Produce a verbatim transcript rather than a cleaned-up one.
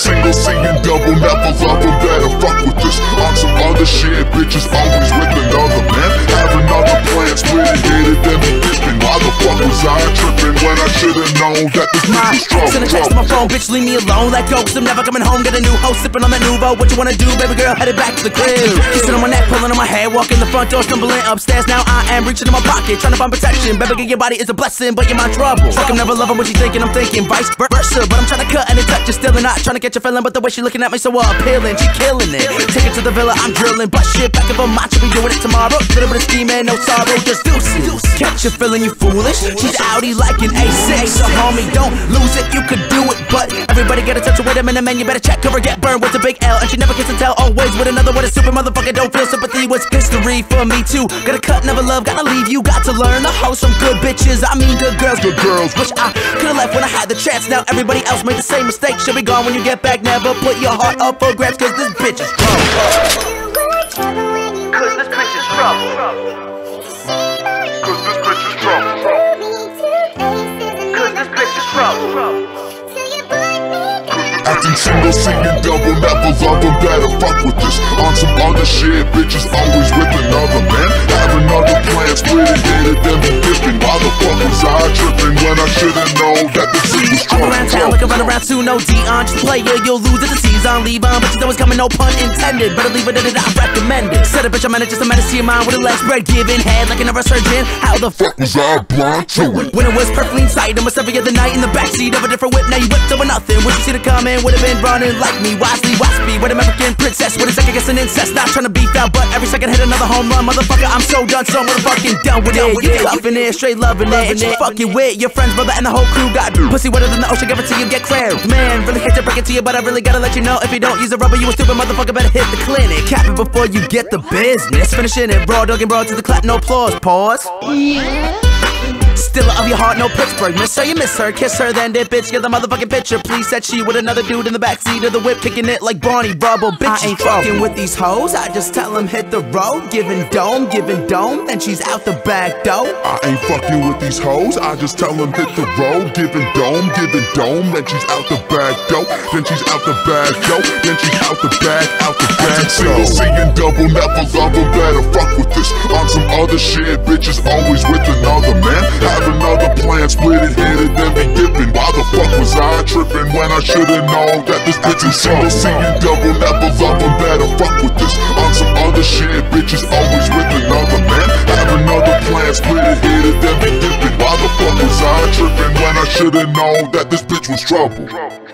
single, seeing double, never love them, better fuck with this. On some other shit, bitches always with another man. Have another plan, split it, hit it, then be dipping. Why the fuck was I tripping when I should've known that this bitch was trouble? Send a text to my phone, bitch, leave me alone. Let go, cause I'm never coming home. Get a new host, sipping on that Nouveau. What you wanna do, baby girl? Headed back to the crib. Kissing on my neck, pulling on my hair, walking the front door, stumbling upstairs. Now I am reaching in my pocket, trying to find protection. Baby girl, your body is a blessing, but you're my trouble. It's like I'm never loving what you thinking, I'm thinking vice versa. But I'm trying to cut and it touch, you're still not trying to get your feeling. But the way she looking at me so appealing, she killing it. Take it to the villa, I'm drilling. But shit, back if I'm macho, be doing it tomorrow. Little bit of scheming, no sorrow, just deuces. Catch you feeling you foolish. She's outie like an A six. So homie, don't lose it, you could do it. But everybody get a touch of wait a minute, man, you better check her or get burned with a big L. And she never gets to tell, always with another one. A super motherfucker, don't feel sympathy. What's history for me too? Gotta cut, never love, gotta leave you. Got to learn to host some good bitches. I mean good girls, good girls. Wish I could've left when I had the chance. Now everybody else made the same mistake. Should be gone when you get back. Never put your heart up for grabs, cause this bitch is trouble. Cause this bitch is trouble. Cause this bitch is trouble. Cause this bitch is trouble. Acting single, seeing double, never love them, better fuck with this. On some other shit, bitches always with another man. Have another plan, split it, hit it, then be dipping. Why the fuck was I tripping when I should've known that this shit was I'm around town trouble? like I run around too, no Dion. Just play it, you'll lose it, the season, leave on. But you know it's coming, no pun intended. Better leave it in it, I recommend it. Said a bitch, I'm in it, just a menace to your mind with a leg spread, giving head like a neurosurgeon. How the fuck Was I blind to it? when it was perfectly inside almost every other night in the backseat of a different whip? Now you whipped over nothing. Would you see the comment? Would've been running like me, wisely, waspy. With American princess, with a second guessing incest. Not trying to beef out, but every second hit another home run. Motherfucker, I'm so done, so motherfucking done with it. You loving it, straight loving it. And you fucking with your friends, brother, and the whole crew got pussy wetter than the ocean. Give it to you, get cramped. Man, really hate to break it to you, but I really gotta let you know. If you don't use a rubber, you a stupid motherfucker. Better hit the clinic. Cap it before you get the business. Finishing it raw, dog and broad to the clap, no applause. Pause. Stiller of your heart, no Pittsburgh. Miss her, you miss her, kiss her, then dip, bitch. Get the motherfucking picture. Please said she with another dude in the backseat of the whip, kicking it like Barney Rubble. Bitch, I ain't fucking with these hoes. I just tell them hit the road, giving dome, giving dome. Then she's out the back door. I ain't fucking with these hoes. I just tell them hit the road, giving dome, giving dome. Then she's out the back door. Then she's out the back door. Then she's out the back, out the back. Single, seeing double, never love them, better fuck with this. On some other shit, bitches always with another man. Have another plan, split it, hit it, then be dipping. Why the fuck was I tripping when I should've known that this bitch is single, seeing double, never love them, better fuck with this. On some other shit, bitches always with another man. Have another plan, split it, hit it, then be dipping. Why the fuck was I tripping when I should've known that this bitch was trouble?